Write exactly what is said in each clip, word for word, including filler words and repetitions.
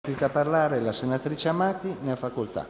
iscritta a parlare la senatrice Amati, ne ha facoltà.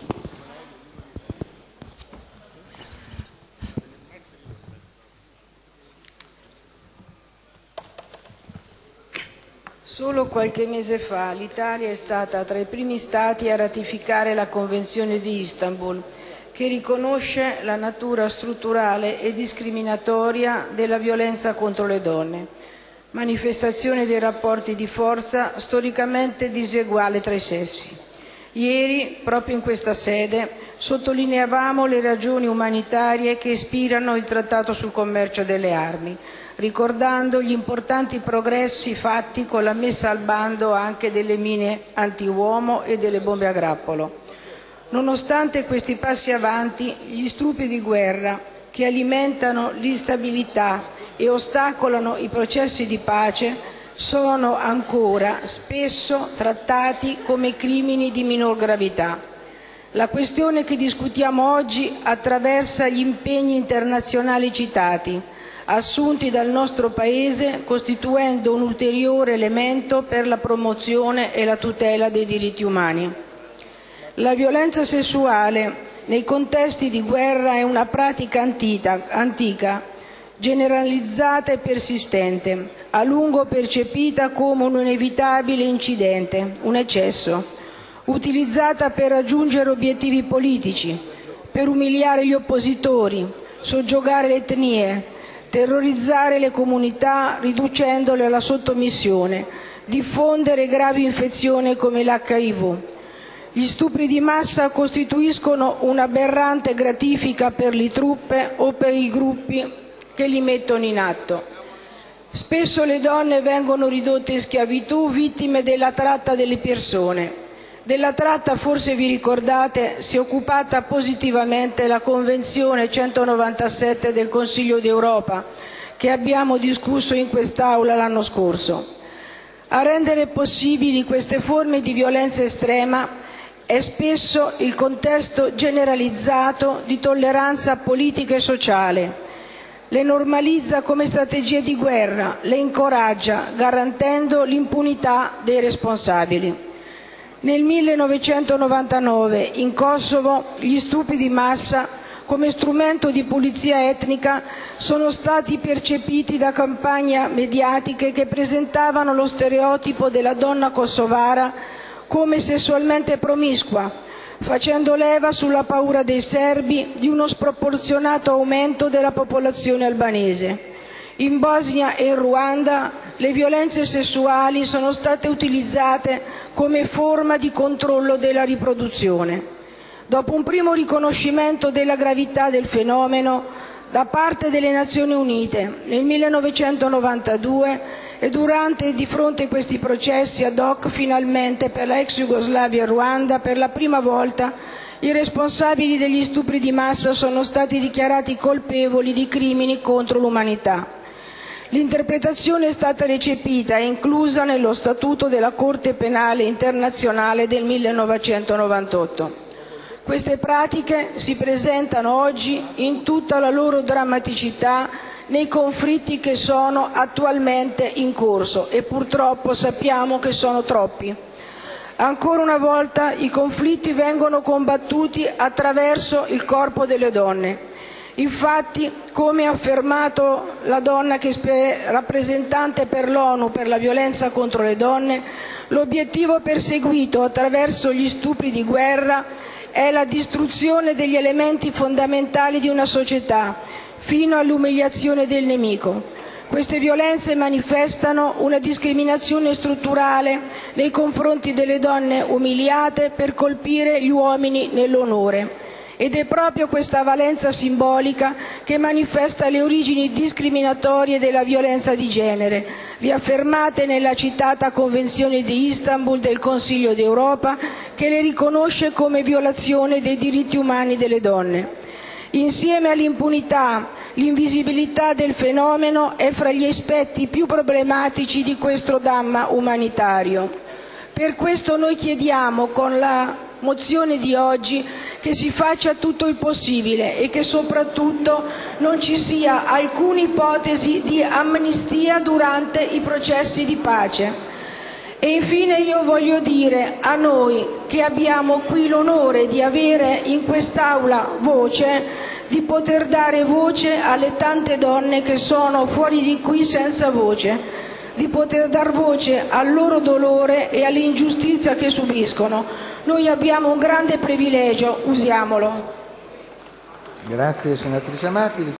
Solo qualche mese fa l'Italia è stata tra i primi Stati a ratificare la Convenzione di Istanbul, che riconosce la natura strutturale e discriminatoria della violenza contro le donne, manifestazione dei rapporti di forza storicamente diseguale tra i sessi. Ieri, proprio in questa sede, sottolineavamo le ragioni umanitarie che ispirano il Trattato sul commercio delle armi, ricordando gli importanti progressi fatti con la messa al bando anche delle mine antiuomo e delle bombe a grappolo. Nonostante questi passi avanti, gli stupri di guerra che alimentano l'instabilità e ostacolano i processi di pace sono ancora spesso trattati come crimini di minor gravità. La questione che discutiamo oggi attraversa gli impegni internazionali citati, assunti dal nostro Paese, costituendo un ulteriore elemento per la promozione e la tutela dei diritti umani. La violenza sessuale nei contesti di guerra è una pratica antica, antica, generalizzata e persistente, a lungo percepita come un inevitabile incidente, un eccesso, utilizzata per raggiungere obiettivi politici, per umiliare gli oppositori, soggiogare le etnie, terrorizzare le comunità riducendole alla sottomissione, diffondere gravi infezioni come l'H I V. Gli stupri di massa costituiscono un'aberrante gratifica per le truppe o per i gruppi che li mettono in atto. Spesso le donne vengono ridotte in schiavitù, vittime della tratta delle persone. Della tratta, forse vi ricordate, si è occupata positivamente la Convenzione centonovantasette del Consiglio d'Europa, che abbiamo discusso in quest'Aula l'anno scorso. A rendere possibili queste forme di violenza estrema è spesso il contesto generalizzato di tolleranza politica e sociale. Le normalizza come strategie di guerra, le incoraggia, garantendo l'impunità dei responsabili. Nel millenovecentonovantanove in Kosovo gli stupri di massa come strumento di pulizia etnica sono stati percepiti da campagne mediatiche che presentavano lo stereotipo della donna kosovara come sessualmente promiscua, facendo leva sulla paura dei serbi di uno sproporzionato aumento della popolazione albanese. In Bosnia e in Ruanda le violenze sessuali sono state utilizzate come forma di controllo della riproduzione. Dopo un primo riconoscimento della gravità del fenomeno da parte delle Nazioni Unite nel millenovecentonovantadue e durante e di fronte a questi processi ad hoc, finalmente per la ex Jugoslavia e Ruanda, per la prima volta i responsabili degli stupri di massa sono stati dichiarati colpevoli di crimini contro l'umanità. L'interpretazione è stata recepita e inclusa nello Statuto della Corte Penale Internazionale del millenovecentonovantotto. Queste pratiche si presentano oggi in tutta la loro drammaticità nei conflitti che sono attualmente in corso e purtroppo sappiamo che sono troppi. Ancora una volta i conflitti vengono combattuti attraverso il corpo delle donne. Infatti, come ha affermato la donna che è rappresentante per l'ONU per la violenza contro le donne, l'obiettivo perseguito attraverso gli stupri di guerra è la distruzione degli elementi fondamentali di una società, fino all'umiliazione del nemico. Queste violenze manifestano una discriminazione strutturale nei confronti delle donne umiliate per colpire gli uomini nell'onore. Ed è proprio questa valenza simbolica che manifesta le origini discriminatorie della violenza di genere, riaffermate nella citata Convenzione di Istanbul del Consiglio d'Europa, che le riconosce come violazione dei diritti umani delle donne. Insieme all'impunità, l'invisibilità del fenomeno è fra gli aspetti più problematici di questo dramma umanitario. Per questo noi chiediamo con la mozione di oggi che si faccia tutto il possibile e che soprattutto non ci sia alcuna ipotesi di amnistia durante i processi di pace. È E infine io voglio dire a noi che abbiamo qui l'onore di avere in quest'Aula voce, di poter dare voce alle tante donne che sono fuori di qui senza voce, di poter dar voce al loro dolore e all'ingiustizia che subiscono. Noi abbiamo un grande privilegio, usiamolo. Grazie senatrice Amati.